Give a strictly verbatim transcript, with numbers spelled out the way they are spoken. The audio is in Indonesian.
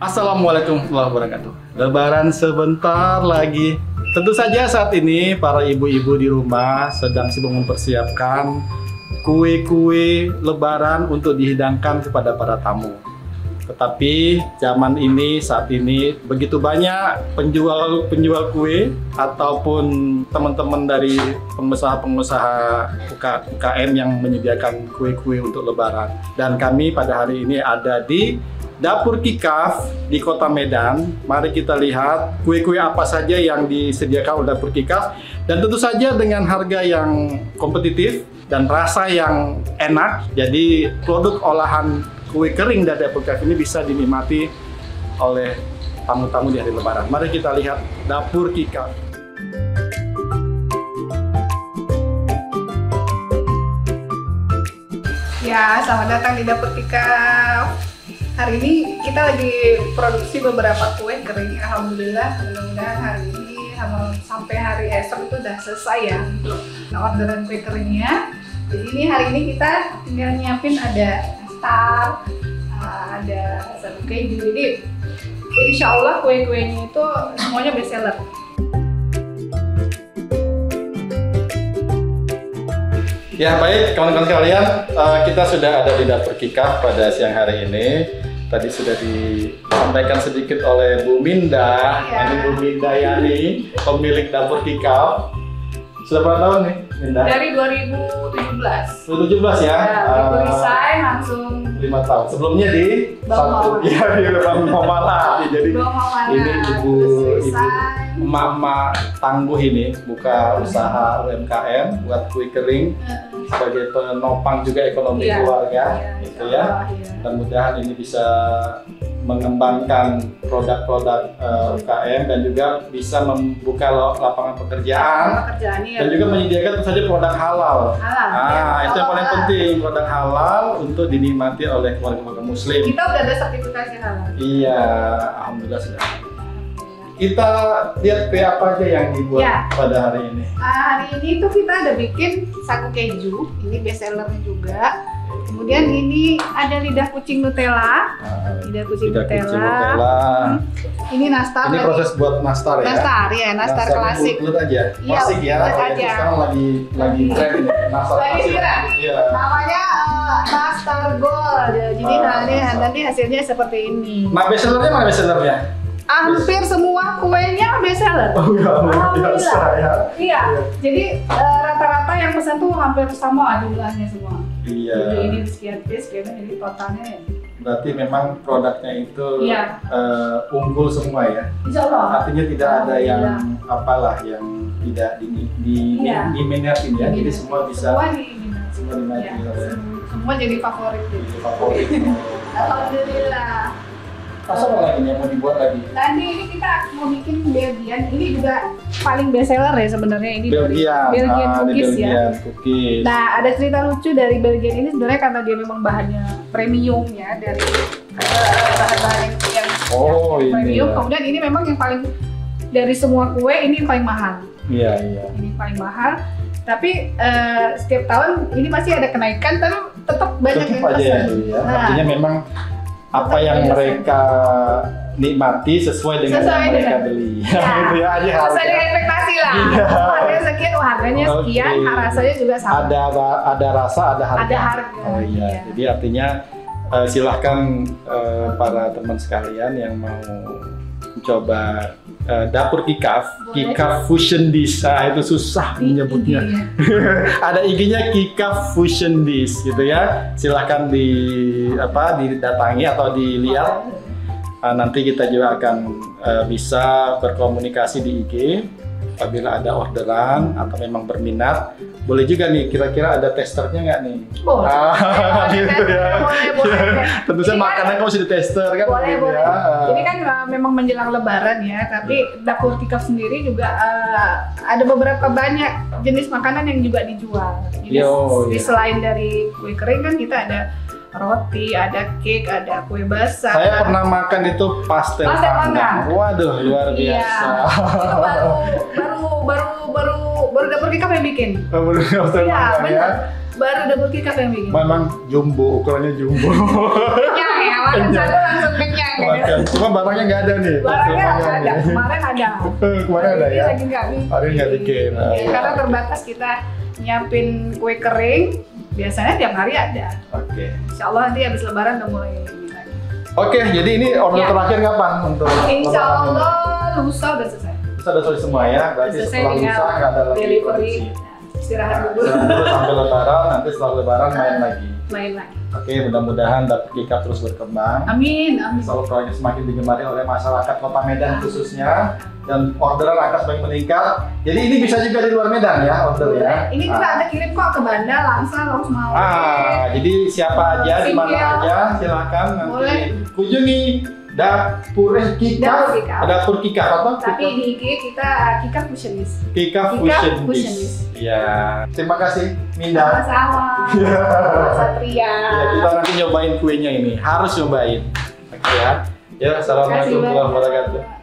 Assalamualaikum warahmatullahi wabarakatuh. Lebaran sebentar lagi. Tentu saja saat ini para ibu-ibu di rumah sedang sibuk mempersiapkan kue-kue Lebaran untuk dihidangkan kepada para tamu. Tetapi zaman ini, saat ini begitu banyak penjual-penjual kue ataupun teman-teman dari pengusaha-pengusaha U K M yang menyediakan kue-kue untuk Lebaran. Dan kami pada hari ini ada di Dapur Kikaf di Kota Medan. Mari kita lihat kue-kue apa saja yang disediakan oleh Dapur Kikaf, dan tentu saja dengan harga yang kompetitif dan rasa yang enak. Jadi produk olahan kue kering dari Dapur Kikaf ini bisa dinikmati oleh tamu-tamu di hari Lebaran. Mari kita lihat Dapur Kikaf. Ya, selamat datang di Dapur Kikaf. Hari ini kita lagi produksi beberapa kue kering. Alhamdulillah, mudah-mudahan hari ini sampai hari esok itu udah selesai ya untuk orderan kue keringnya. Jadi ini hari ini kita tinggal nyiapin ada nastar, ada sabun keju. Jadi insya Allah kue-kuenya itu semuanya best seller. Ya baik, kawan-kawan sekalian, kita sudah ada di Dapur Kikaf pada siang hari ini. Tadi sudah disampaikan sedikit oleh Bu Minda, ya. Ini Bu Minda Yani, pemilik Dapur Kikaf. Sudah berapa tahun nih, Minda? Dari dua ribu tujuh belas. dua ribu tujuh belas ya? Ya, uh, resign langsung lima tahun. Sebelumnya di satu, ya di Bang Momala. Jadi ini ibu ibu emak-emak tangguh ini buka usaha U M K M buat kue kering sebagai penopang juga ekonomi ya, keluarga, ya, gitu ya. Dan mudah-mudahan ini bisa mengembangkan produk-produk uh, U K M dan juga bisa membuka lapangan pekerjaan, pekerjaan ya, dan juga menyediakan tentu saja produk halal. halal ah, ya, itu yang paling halal. penting, produk halal untuk dinikmati oleh keluarga-keluarga Muslim. Kita udah ada sertifikasi halal. Iya, alhamdulillah sudah. Kita lihat kue apa aja yang dibuat ya. pada hari ini. Uh, hari ini tuh kita ada bikin sagu keju, ini best sellernya juga. Kemudian ini ada lidah kucing Nutella, uh, lidah kucing lidah Nutella. Kucing Nutella. Hmm. Ini nastar. Ini proses buat nastar ya? Nastar ya, nastar, nastar klasik. Kulit aja, klasik ya. Aja. Sekarang lagi lagi tren ini, nastar klasik. Iya. Namanya uh, nastar gold. Jadi uh, nanti, nanti hasilnya seperti ini. Nah, best sellernya mana best sellernya? Hampir semua kuenya best seller. Oh ya, alhamdulillah. Ya. Iya. Jadi rata-rata uh, yang pesan tuh hampir sama jumlahnya semua. Iya. Jadi ini sekian piece, jadi totalnya ya. Berarti memang produknya itu iya. uh, unggul semua ya. Insya Allah. Artinya tidak ada yang apalah yang tidak di di iya. diminatin ya. Jadi semua bisa. Semua diminatin. Semua diminatin. Ya. Ya. Semua jadi favorit. Jadi favorit. Alhamdulillah. Masa apa lagi yang mau dibuat lagi? Nanti ini kita mau bikin Belgian, ini juga paling best seller ya sebenarnya ini. Belgian, Belgian ah, cookies Belgian ya. Cookies. Nah ada cerita lucu dari Belgian ini sebenarnya karena dia memang bahannya premium ya, dari bahan-bahan yang, yang, oh, yang premium. Ya. Kemudian ini memang yang paling dari semua kue ini yang paling mahal. Iya iya. Ini paling mahal. Tapi uh, setiap tahun ini masih ada kenaikan, tapi tetap banyak tetap yang pesan. Ya. Nah, artinya memang apa yang mereka nikmati sesuai dengan sesuai yang mereka dengan. beli. Ya, gitu ya aja harga. Sesuai dengan ekspektasi lah. Iya. Harganya sekian, oh harganya sekian, okay. rasanya juga sama. Ada ada rasa, ada harga. Ada harga. Oh iya. iya. Jadi artinya uh, silahkan uh, para teman sekalian yang mau mencoba uh, Dapur Kikaf, boleh. Kikaf Fusion Dish. Ah, itu susah menyebutnya. Ada I G-nya Kikaf Fusion Dish gitu ya. Silahkan di apa didatangi atau dilihat. Uh, nanti kita juga akan uh, bisa berkomunikasi di I G apabila ada orderan atau memang berminat. Boleh juga nih, kira-kira ada testernya nggak nih? Boleh. Ah, boleh, gitu ya. Boleh, boleh. Tentu saja makanan kamu sudah tester kan? Boleh, gitu boleh. Ya. Jadi kan uh, memang menjelang Lebaran ya, tapi Dapur Kikaf sendiri juga uh, ada beberapa banyak jenis makanan yang juga dijual. Jadi Yo, di iya. selain dari kue kering kan kita ada roti, ada cake, ada kue basah. Saya pernah makan itu pastel, pastel panggang. Waduh, luar biasa. Iya. Itu baru, baru, baru, baru, baru Dapur Kikaf yang bikin. Baru pastel Iya, panggang benar. ya. Baru Dapur Kikaf yang bikin. Memang jumbo, ukurannya jumbo. Kenyang ya, makan satu langsung kenyang. Makan. Cuma barangnya nggak ada nih. Barangnya Pas ada, nih. kemarin ada. Kemarin ada Ini ya. lagi nggak bikin. Hari nggak bikin. Nah, Ya, iya. karena terbatas kita nyiapin kue kering. Biasanya tiap hari ada. Oke. Insya Allah nanti habis lebaran udah mulai ini lagi. Oke, jadi ini order Ya. terakhir kapan untuk? Insya lebaran? Allah lusa udah selesai. Sudah selesai semua ya. Berarti Selesai setelah tinggal lusa nggak ada lagi delivery. produksi. Nah, istirahat dulu. Istirahat dulu sampai lebaran, nanti setelah lebaran main lagi. Main lagi. Oke, mudah-mudahan Dapur Kikap terus berkembang. Amin, amin. Selalu produknya semakin digemari oleh masyarakat Kota Medan khususnya, dan orderan akan semakin meningkat. Jadi ini bisa juga di luar Medan ya order ya. Ini kita Ah. ada kirim kok ke Banda, Langsa, Losmawe. Ah, jadi siapa aja di mana Singkil. aja silakan nanti Boleh. kunjungi Dapur eh, Kikap. Dapur Kikap. Dapur Kikap apa? Tapi di I G kita Kika Fusionis. Kikap Kikap Fusion Fusion Biz. Biz. Ya, terima kasih Minda. Sama-sama. Satria. Ya, kita nanti nyobain kuenya ini, harus nyobain. Oke ya. Ya, assalamualaikum warahmatullahi wabarakatuh.